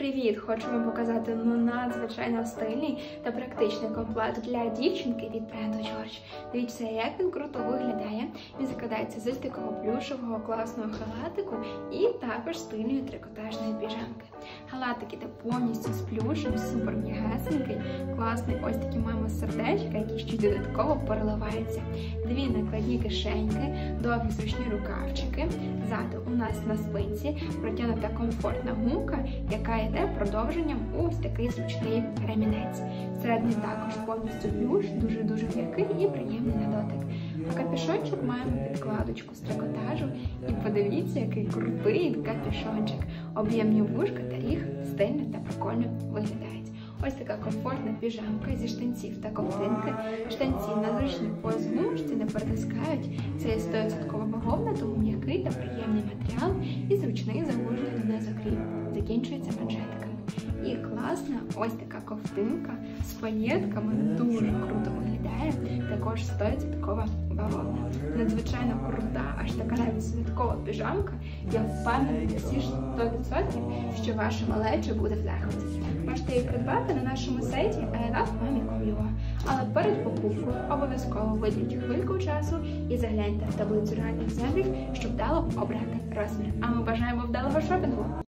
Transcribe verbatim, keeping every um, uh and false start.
Привіт! Хочу вам показати ну, надзвичайно стильний та практичний комплект для дівчинки від бренду Джордж. Дивіться, як він круто виглядає. Він закладається з ось такого плюшевого класного халатику і також стильної трикотажної піжамки. Халатик іде повністю з плюшем, супер м'ягесенький, класний. Ось такі маємо сердечка, які ще додатково переливаються. Дві накладні кишеньки, довгі зручні рукавчики. Ззаду у нас на спинці протягнута комфортна гумка, яка йде продовженням ось такий зручний ремінець. Всередині також повністю плюш, дуже-дуже м'який і приємний на дотик. А капюшончик маємо підкладочку з трикотажу. І подивіться, який крутий капюшончик. Об'ємні вушка та ріг стильно та прикольно виглядають. Ось така комфортна піжамка зі штанців та ковтинки. Штанці на зручній позмушці не перетискають. Це є сто відсотків бавовна, тому м'який та приємний матеріал і зручний загужений донизу кріп. Закінчується манжетками. І класна ось така ковтинка з паєтками, дуже круто виглядає, також сто відсотків бавовна. Надзвичайно крута, аж така навіть святкова піжамка. Я впевнена на всі сто відсотків, що ваша малеча буде в захваті. Можете її придбати на нашому сайті ай лав мамі крапка ю а. Але перед покупкою обов'язково виділіть хвильку часу і загляньте в таблицю реальних центрів, щоб вдало обрати розмір. А ми бажаємо вдалого шопінгу!